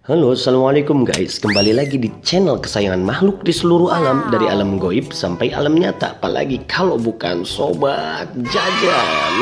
Halo, assalamualaikum guys. Kembali lagi di channel kesayangan makhluk di seluruh alam, dari alam goib sampai alam nyata. Apalagi kalau bukan Sobat Jajan.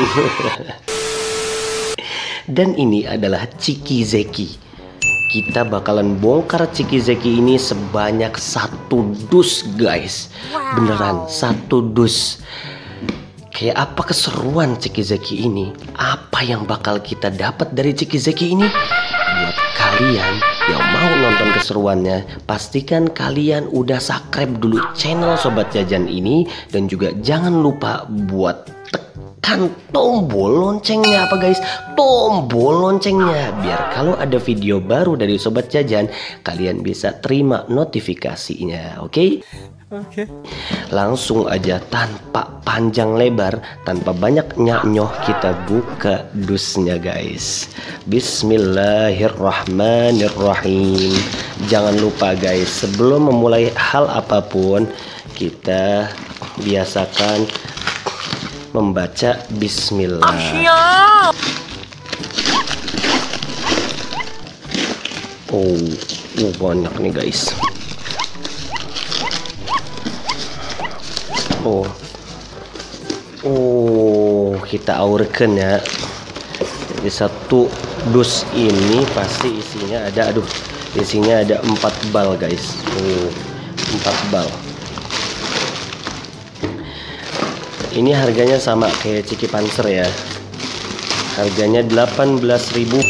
Dan ini adalah Ciki Zeki. Kita bakalan bongkar Ciki Zeki ini sebanyak 1 dus guys. Beneran 1 dus. Kayak apa keseruan Ciki Zeki ini? Apa yang bakal kita dapat dari Ciki Zeki ini? Buat kalian yang mau nonton keseruannya, pastikan kalian udah subscribe dulu channel Sobat Jajan ini. Dan juga jangan lupa buat tekan tombol loncengnya. Apa guys? Tombol loncengnya, biar kalau ada video baru dari Sobat Jajan, kalian bisa terima notifikasinya. Oke? Oke. Langsung aja tanpa panjang lebar, tanpa banyak nyah-nyoh, kita buka dusnya guys. Bismillahirrahmanirrahim. Jangan lupa guys, sebelum memulai hal apapun, kita biasakan membaca bismillah. Oh, banyak nih guys. Kita aurkan ya. Jadi 1 dus ini pasti isinya ada, isinya ada 4 bal guys. 4 bal. Ini harganya sama kayak Ciki Panser ya. Harganya 18.000.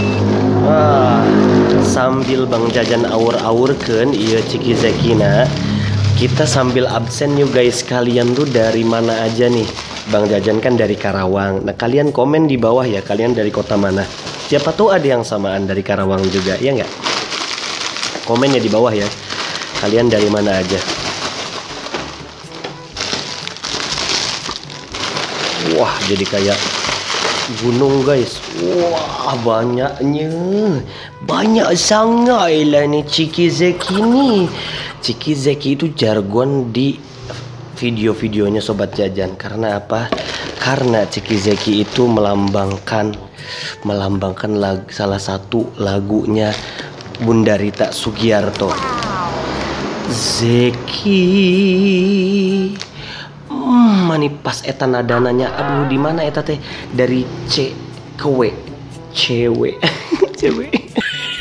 Sambil Bang Jajan aur-aurkan iya Ciki Zekina, kita sambil absen yuk guys. Kalian tuh dari mana aja nih? Bang Jajan kan dari Karawang. Nah kalian komen di bawah ya, kalian dari kota mana? Siapa tuh ada yang samaan dari Karawang juga, ya nggak? Komen ya di bawah ya, kalian dari mana aja. Wah, jadi kayak gunung guys. Wah, banyaknya. Banyak sangat lah nih Ciki Zeki nih. Ciki Zeki itu jargon di video-videonya Sobat Jajan. Karena apa? Karena Ciki Zeki itu melambangkan salah satu lagunya Bunda Rita Sugiarto. Zeki. Mani pas eta nadananya. Aduh, di mana eta teh? Dari C ke W. Cewek. Cewek.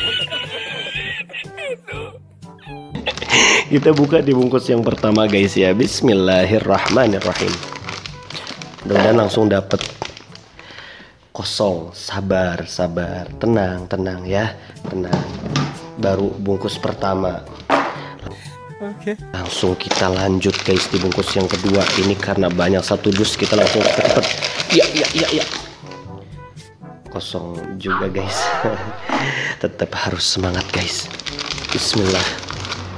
Kita buka di bungkus yang pertama guys ya. Bismillahirrahmanirrahim. Mudah-mudahan langsung dapet. Kosong. Sabar. Tenang ya. Tenang. Baru bungkus pertama. Oke. Langsung kita lanjut guys di bungkus yang kedua. Ini karena banyak 1 dus, kita langsung cepet. Ya. Kosong juga guys. Tetap harus semangat guys. Bismillah.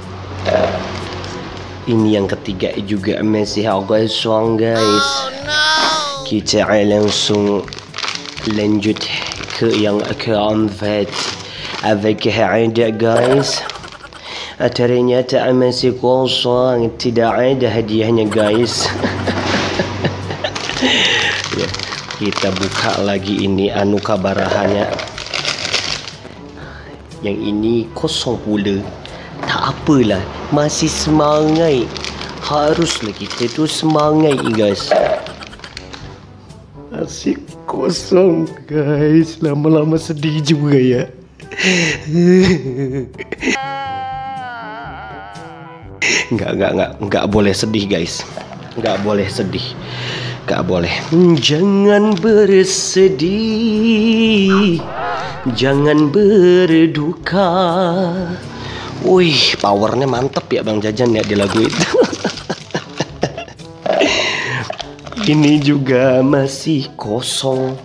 Ini yang ketiga juga masih agak kosong guys. Kita langsung lanjut ke yang keempat. Avec ada guys. Ternyata masih kosong, tidak ada hadiahnya guys. Ya, kita buka lagi ini anu kabarahannya. Yang ini kosong pula. Tak apalah, masih semangat. Haruslah kita tu semangat guys. Masih kosong guys. Lama-lama sedih juga ya. Enggak boleh sedih guys. Enggak boleh sedih. Enggak boleh. Jangan bersedih. Jangan berduka. Wih, powernya mantep ya Bang Jajan ya di lagu itu. Ini juga masih kosong.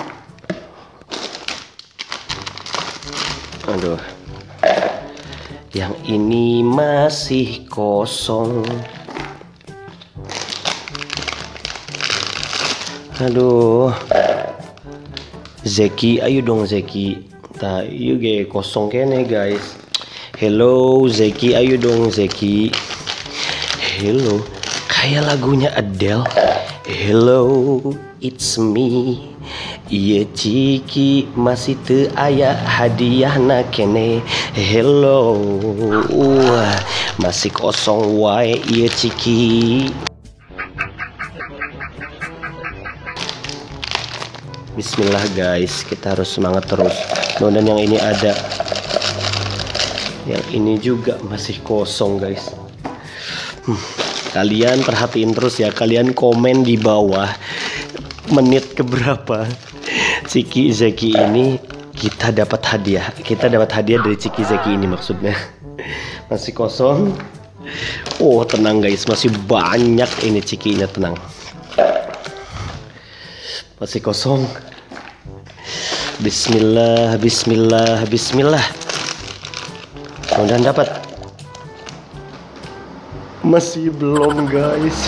Aduh. Yang ini masih kosong. Aduh. Zeki, ayo dong Zeki. Tah, iya ge kosong kene guys. Hello Zeki, ayo dong Zeki. Hello, kayak lagunya Adele. Hello, it's me. Iya Ciki masih teu aya hadiah na kene. Hello, masih kosong wae iya Ciki. Bismillah guys, kita harus semangat terus. Dan yang ini ada, yang ini juga masih kosong guys. Kalian perhatiin terus ya, kalian komen di bawah menit keberapa Ciki Zeki ini kita dapat hadiah. Kita dapat hadiah dari Ciki Zeki ini maksudnya. Masih kosong. Oh tenang guys, masih banyak ini Cikinya, tenang. Masih kosong. Bismillah, bismillah, bismillah. Mudah-mudahan dapat. Masih belum guys.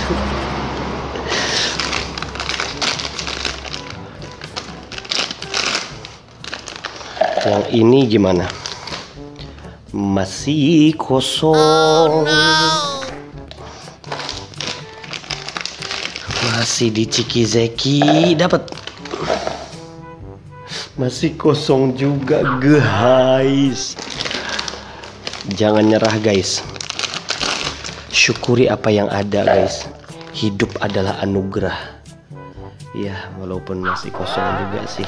Yang ini gimana? Masih kosong. Masih di Ciki Zeki dapat. Masih kosong juga guys. Jangan nyerah guys. Syukuri apa yang ada guys. Hidup adalah anugerah. Ya walaupun masih kosong juga sih.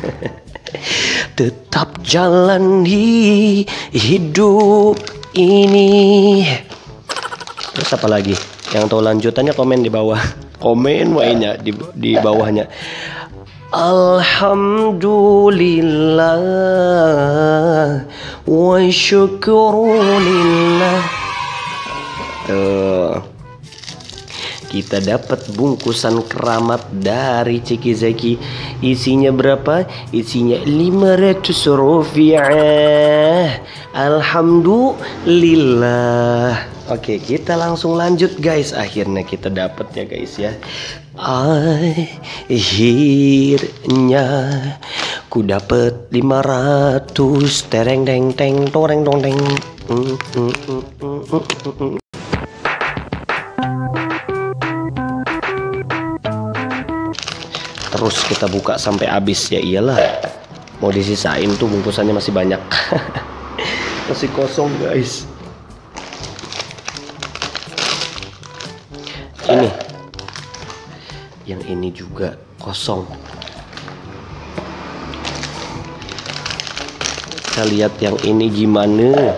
Tetap jalani hidup ini. Terus apa lagi? Yang tahu lanjutannya komen di bawah. Komen wainya di bawahnya. Alhamdulillah wa syukurulillah. Tuh. Kita dapat bungkusan keramat dari Ciki Zeki. Isinya berapa? Isinya 500 rupiah. Alhamdulillah. Oke, kita langsung lanjut guys. Akhirnya kita dapat ya guys ya. Akhirnya ku dapat 500. Tereng deng teng toreng dong deng. Terus kita buka sampai habis ya iyalah. Mau disisain tuh bungkusannya masih banyak. Masih kosong guys. Ini. Yang ini juga kosong. Kita lihat yang ini gimana.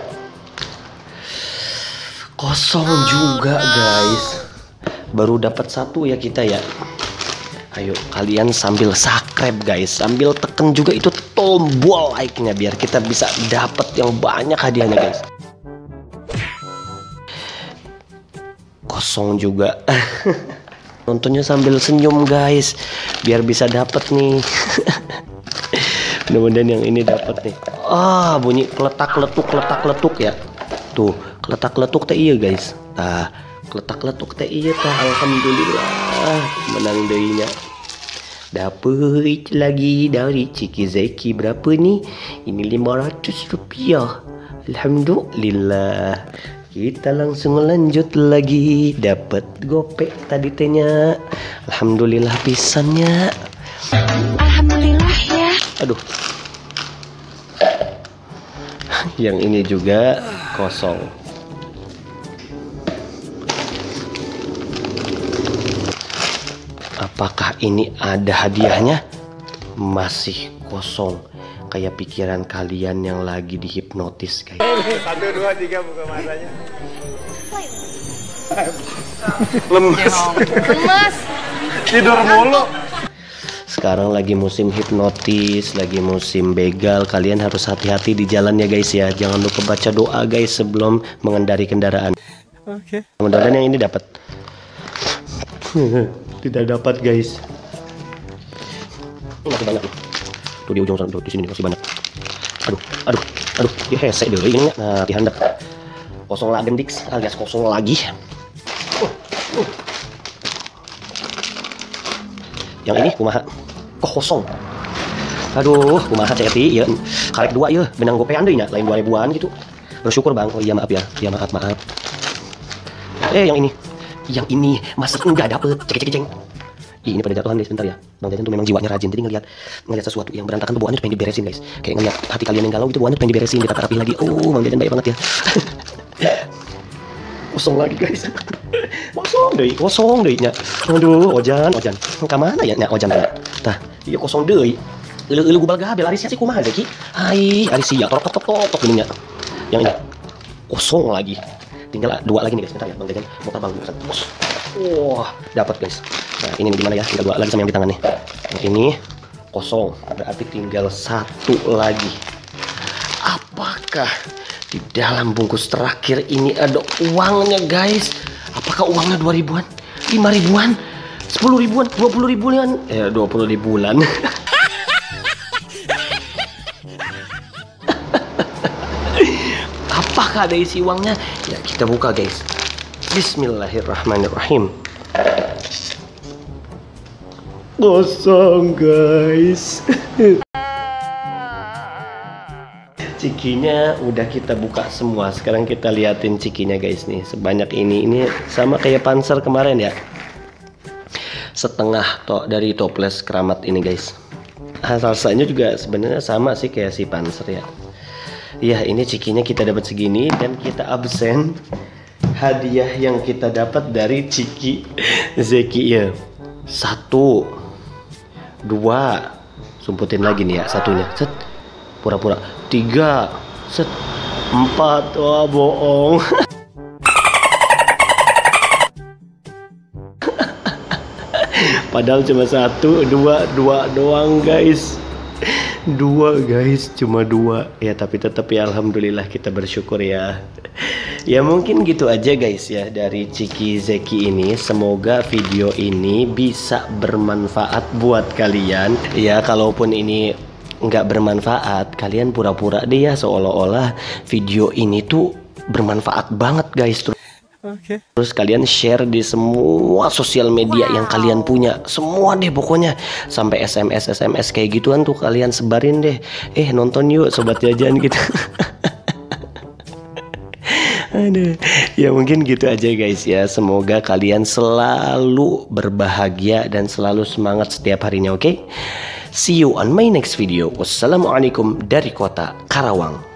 Kosong juga guys. Baru dapat satu ya kita ya. Ayo kalian sambil subscribe guys, sambil tekan juga itu tombol like-nya biar kita bisa dapat yang banyak hadiahnya guys. Kosong juga. Nontonnya sambil senyum guys, biar bisa dapat nih. Mudah-mudahan yang ini dapat nih. Ah bunyi kletak-letuk ya. Tuh kletak-letuk teh iya guys. Nah kletak-letuk teh iya tah. Alhamdulillah menang deuinya. Dapat lagi dari Ciki Zeki berapa nih? Ini 500 rupiah. Alhamdulillah. Kita langsung lanjut lagi. Dapat gopek tadi tehnya. Alhamdulillah pisannya. Alhamdulillah ya. Aduh. Yang ini juga kosong. Apakah ini ada hadiahnya? Masih kosong. Kayak pikiran kalian yang lagi dihipnotis guys. 1, 2, 3 buka matanya. Lemes. Lemes. Tidur mulu. Sekarang lagi musim hipnotis, lagi musim begal. Kalian harus hati-hati di jalan ya guys ya. Jangan lupa baca doa guys sebelum mengendari kendaraan. Oke. Mudah-mudahan yang ini dapat. Tidak dapat guys. Masih banyak tuh di ujung sana, tuh di sini masih banyak. Aduh, ya hese deh ini. Nah, dihandap. Kosong lagi Dix, alias kosong lagi. Yang ini kumaha? Kok kosong? Aduh, kumaha ceti ya. Karek 2 ya, benang gopean deui nya, lain 2000-an gitu. Bersyukur Bang. Oh iya maaf ya. Ya maaf. Yang ini. Yang ini masih enggak dapet. Cek. Ih, ini pada jatuhan guys, bentar ya. Bang Jajan tuh memang jiwanya rajin. Jadi ngelihat sesuatu yang berantakan tuh bawaannya pengen diberesin guys. Kayak ngelihat hati kalian yang galau gitu, bawaannya pengen diberesin, ditata rapi lagi. Oh, Bang Jajan baik banget ya. Kosong lagi guys. Kosong deh nya. Aduh, ojan. Kamana ya nya ojan teh? Tah, iya kosong deui. Euleul gubal gabel Arisia sih kumaha Zeki? Hai, Arisia tok gini nya. Yang ini kosong lagi. Tinggal 2 lagi nih guys, bentar ya Bang Jajan mau terbang. Wah, dapat guys. Nah, ini gimana ya? Tinggal 2 lagi sama yang di tangan nih. Nah, ini kosong, berarti tinggal 1 lagi. Apakah di dalam bungkus terakhir ini ada uangnya guys? Apakah uangnya 2 ribuan, 5 ribuan, 10 ribuan, 20 ribuan? 20 ribuan. Apakah ada isi uangnya? Ya, kita buka guys. Bismillahirrahmanirrahim. Kosong guys. Cikinya udah kita buka semua. Sekarang kita liatin cikinya guys nih. Sebanyak ini sama kayak Panzer kemarin ya. Setengah dari toples keramat ini guys. Rasanya juga sebenarnya sama sih kayak si Panzer ya. Ya, ini cikinya kita dapat segini dan kita absen hadiah yang kita dapat dari Ciki Zeki ya. 1, 2, sumputin lagi nih ya satunya. Set. Pura-pura 3, set. 4, wah bohong. Padahal cuma 1, 2 doang guys. 2 guys, cuma 2 ya, tapi tetap ya alhamdulillah kita bersyukur ya. Ya mungkin gitu aja guys ya dari Ciki Zeki ini. Semoga video ini bisa bermanfaat buat kalian. Ya kalaupun ini nggak bermanfaat, kalian pura-pura deh ya seolah-olah video ini tuh bermanfaat banget guys. Terus kalian share di semua sosial media yang kalian punya, semua deh pokoknya, sampai SMS kayak gituan tuh kalian sebarin deh. Nonton yuk Sobat Jajan gitu. Aduh, ya mungkin gitu aja guys ya. Semoga kalian selalu berbahagia dan selalu semangat setiap harinya, oke? See you on my next video. Wassalamualaikum dari kota Karawang.